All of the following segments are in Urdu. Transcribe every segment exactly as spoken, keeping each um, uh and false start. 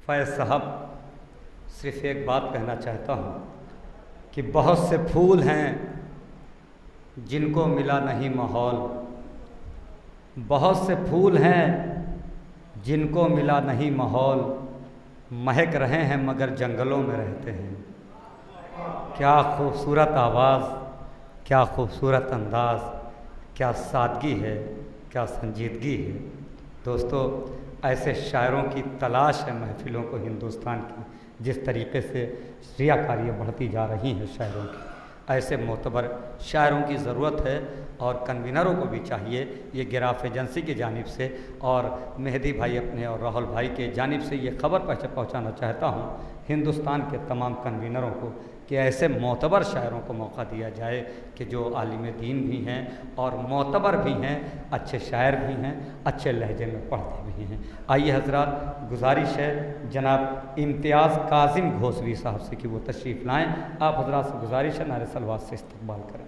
فیض صاحب، صرف ایک بات کہنا چاہتا ہوں کہ بہت سے پھول ہیں جن کو ملا نہیں ماحول، بہت سے پھول ہیں جن کو ملا نہیں ماحول، مہک رہے ہیں مگر جنگلوں میں رہتے ہیں۔ کیا خوبصورت آواز، کیا خوبصورت انداز، کیا سادگی ہے، کیا سنجیدگی ہے۔ دوستو، ایسے شاعروں کی تلاش ہے محفلوں کو ہندوستان کی، جس طریقے سے ریاکاریاں بڑھتی جا رہی ہیں شاعروں کی، ایسے معتبر شاعروں کی ضرورت ہے، اور کنوینروں کو بھی چاہیے یہ گراف ایجنسی کی جانب سے اور مہدی بھائی اپنے اور راہل بھائی کے جانب سے یہ خبر پہنچانا چاہتا ہوں ہندوستان کے تمام کنوینروں کو کہ ایسے معتبر شاعروں کو موقع دیا جائے کہ جو عالم دین بھی ہیں اور معتبر بھی ہیں، اچھے شاعر بھی ہیں، اچھے لہجے میں پڑھتے بھی ہیں۔ آئیے حضرات، گزارش ہے جناب امتیاز کاظم گھوسوی صاحب سے کہ وہ تشریف لائیں۔ آپ حضرات سے گزارش ہے نعرہ صلوات سے استقبال کریں۔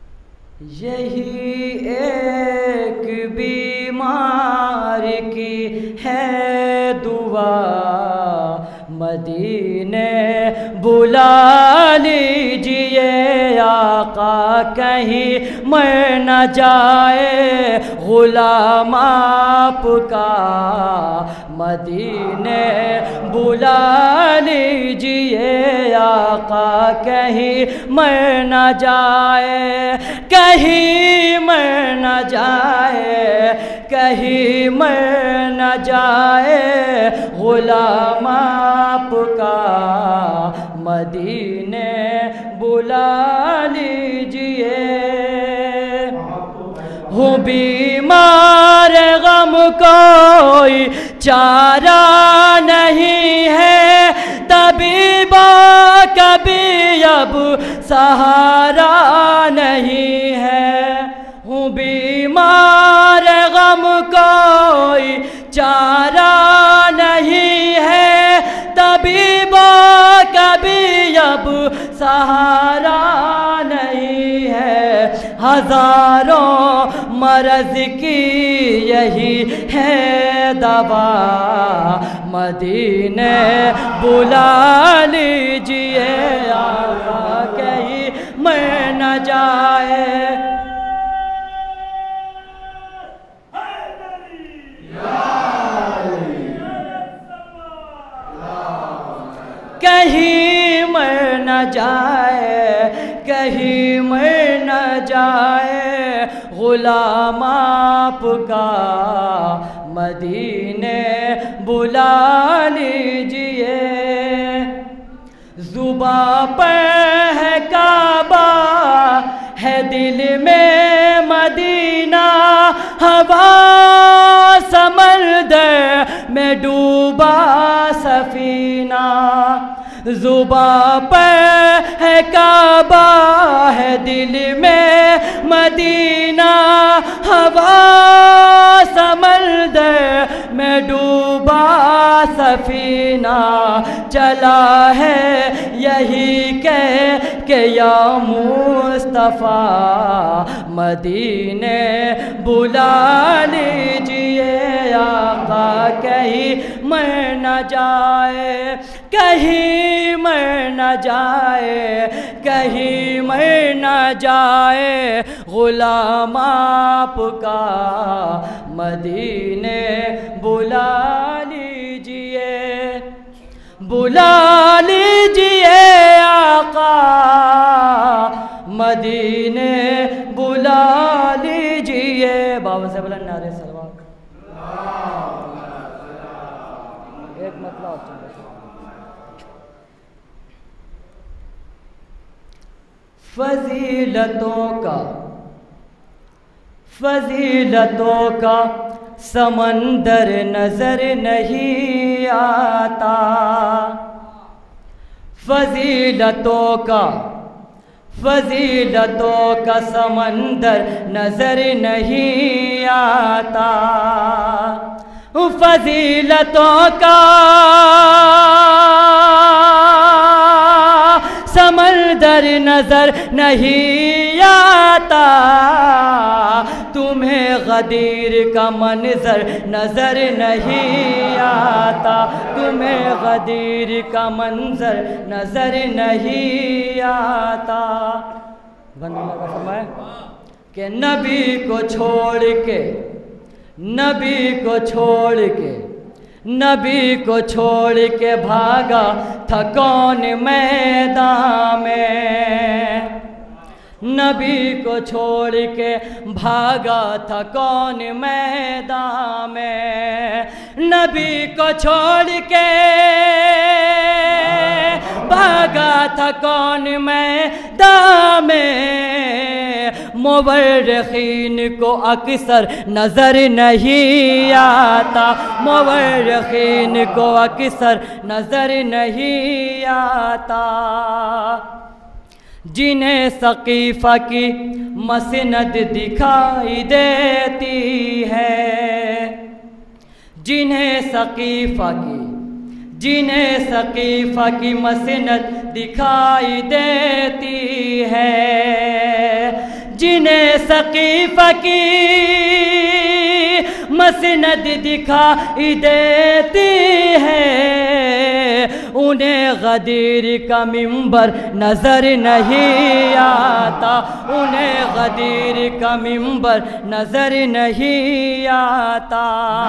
یہی ایک بیمار کی ہے دعا، مدینے بلا لیجئے آقا، کہیں مر نہ جائے غلام آپ کا، مدینے بلا لیجئے آقا، کہیں مر نہ جائے، کہیں مر نہ جائے، کہیں مر نہ جائے غلام آپ کا، مدینے بلا لیجئے۔ ہوں بیمار غم کوئی چارہ نہیں ہے، طبیبا کبھی اب سہارا نہیں ہے۔ ہوں بیمار غم کوئی چارہ نہیں ہے، طبیبا کبھی اب سہارا نہیں ہے، ہزاروں مرض کی یہی ہے دوا، مدینے بلا لیجئے آقا، کہیں مر نہ جائے۔ کہیں مر نہ جائے، کہیں مر نہ جائے غلام آپ کا، مدینے بلا لیجئے۔ زباں پر ہے کعبہ، ہے دل میں مدینہ، ہوا سمندر میں ڈوبا سفینہ، زباں پر ہے کعبہ، ہے دل میں مدینہ، ہوا سمندر میں ڈوبا سفینہ، چلا ہے یہی کہہ کہ یا مصطفیٰ، مدینے بلا لیجئے آقا، کہیں مر نہ جائے، کہیں مر نہ جائے، کہیں مر نہ جائے غلام آپ کا، مدینے بلا لیجئے، بلا لیجئے آقا، مدینے بلا لیجئے۔ بابا سے بلند نعرہ صلوات۔ ایک مطلب فضیلتوں کا، فضیلتوں کا سمندر نظر نہیں آتا، فضیلتوں کا، فضیلتوں کا سمندر نظر نہیں آتا، فضیلتوں کا سمندر نظر نظر نہیں آتا، تمہیں غدیر کا منظر نظر نہیں آتا، تمہیں غدیر کا منظر نظر نہیں آتا۔ بند اللہ کا فرمائے کہ نبی کو چھوڑ کے، نبی کو چھوڑ کے، نبی کو چھوڑ کے بھاگا تھا کون میدان میں، نبی کو چھوڑ کے بھاگا تھا کون میدان میں، نبی کو چھوڑ کے بھاگا تھا کون میدان میں، مورخین کو اکثر نظر نہیں آتا، مورخین کو اکثر نظر نہیں آتا، جنہیں ثقیفہ کی مسند دکھائی دیتی ہے، جنہیں ثقیفہ کی جنہیں ثقیفہ کی مسند دکھائی دیتی ہے، جنہیں ثقیفہ کی مسند دکھائی دیتی ہے، انہیں غدیر کا منبر نظر نہیں آتا، انہیں غدیر کا منبر نظر نہیں آتا۔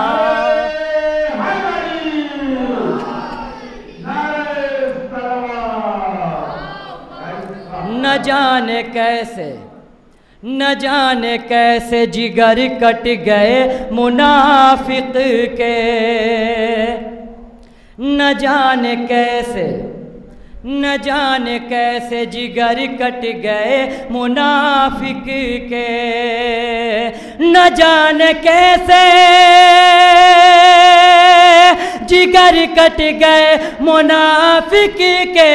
نہ جانے کیسے نہ جانے کیسے جگر کٹ گئے منافق کے، نہ جانے کیسے نہ جانے کیسے جگر کٹ گئے منافق کے، نہ جانے کیسے جگر کٹ گئے منافق کے،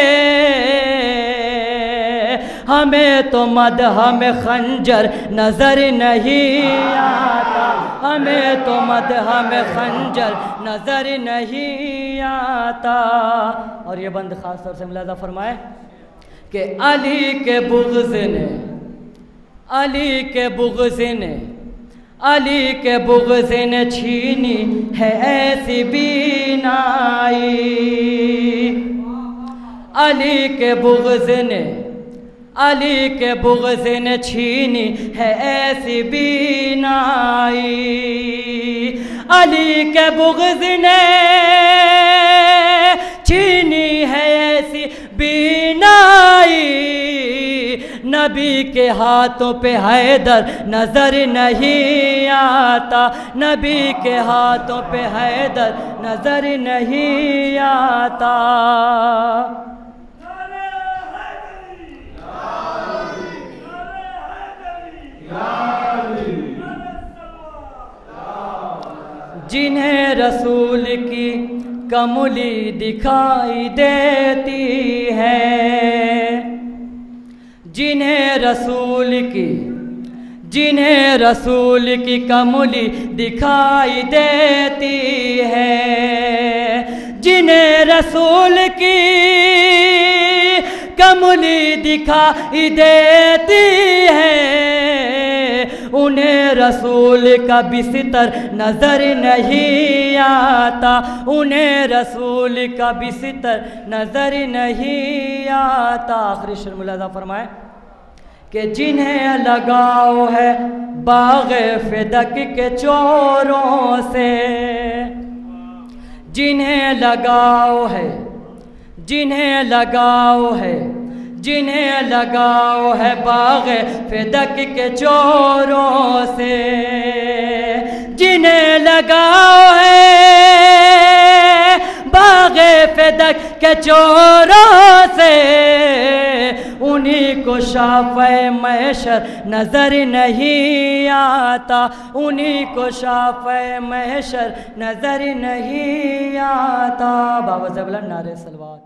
ہمیں تو مدح میں خنجر نظر نہیں آتا، ہمیں تو مدح میں خنجر نظر نہیں آتا۔ اور یہ بند خاص طور سے ملاحظہ فرمائے کہ علی کے بغض نے علی کے بغض نے علی کے بغض نے چھینی ہے ایسی بینائی، علی کے بغض نے علی کے بغض نے چھینی ہے ایسی بینائی، علی کے بغض نے چھینی ہے ایسی بینائی، نبی کے ہاتھوں پہ حیدر نظر نہیں آتا، نبی کے ہاتھوں پہ حیدر نظر نہیں آتا۔ جنہیں رسول کی کملی دکھائی دیتی ہے، جنہیں رسول کی جنہیں رسول کی کملی دکھائی دیتی ہے، جنہیں رسول کی کملی دکھائی دیتی ہے، انہیں رسول کا بستر نظر نہیں آتا، انہیں رسول کا بستر نظر نہیں آتا۔ آخری شعر ملاحظہ فرمائے کہ جنہیں لگاؤ ہے باغ فدق کے چوروں سے، جنہیں لگاؤ ہے جنہیں لگاؤ ہے جنہیں لگاؤ ہے باغ فدق کے چوروں سے، جنہیں لگاؤ ہے باغ فدق کے چوروں سے، انہی کو شافع محشر نظر نہیں آتا، انہی کو شافع محشر نظر نہیں آتا۔ بابا زبلن نعرہ سلوات۔